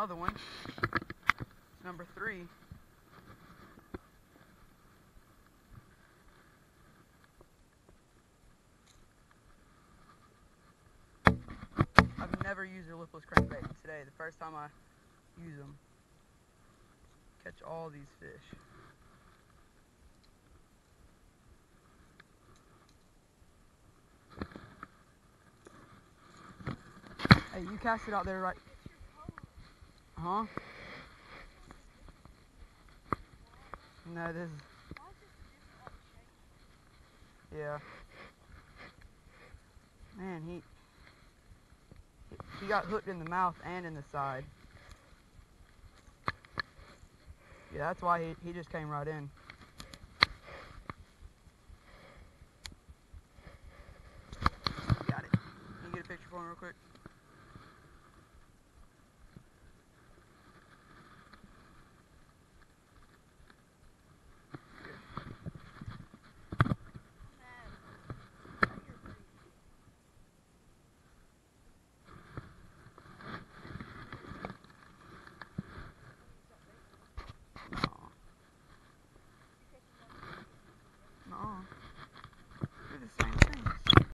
another one. Number 3. I've never used a lipless crankbait. Today, the first time I use them. Catch all these fish. Hey, you cast it out there right... Huh? No, this is... Yeah. Man, he got hooked in the mouth and in the side. Yeah, that's why he just came right in. Got it. Can you get a picture for me real quick?